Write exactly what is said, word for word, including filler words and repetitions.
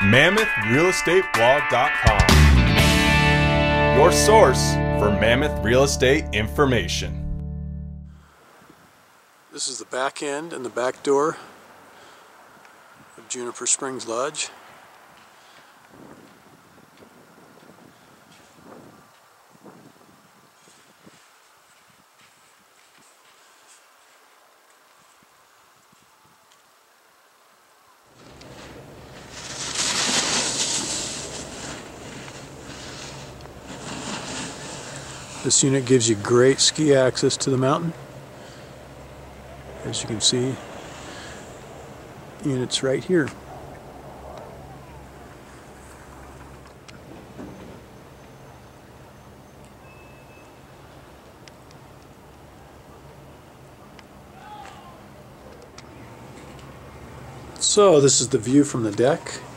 Mammoth Real Estate Blog dot com, your source for Mammoth real estate information. This is the back end and the back door of Juniper Springs Lodge. This unit gives you great ski access to the mountain. As you can see, unit's right here. So this is the view from the deck.